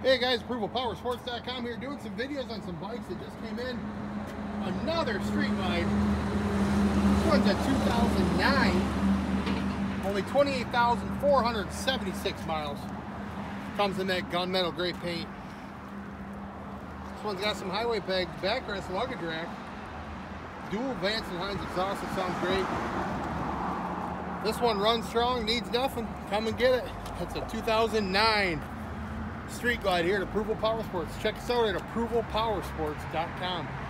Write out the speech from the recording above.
Hey guys, ApprovalPowersports.com here doing some videos on some bikes that just came in. Another street ride. This one's a 2009. Only 28,476 miles. Comes in that gunmetal gray paint. This one's got some highway backrest luggage rack. Dual Vance and Hines exhaust. It sounds great. This one runs strong, needs nothing. Come and get it. It's a 2009 Street Glide here at Approval Powersports. Check us out at ApprovalPowersports.com.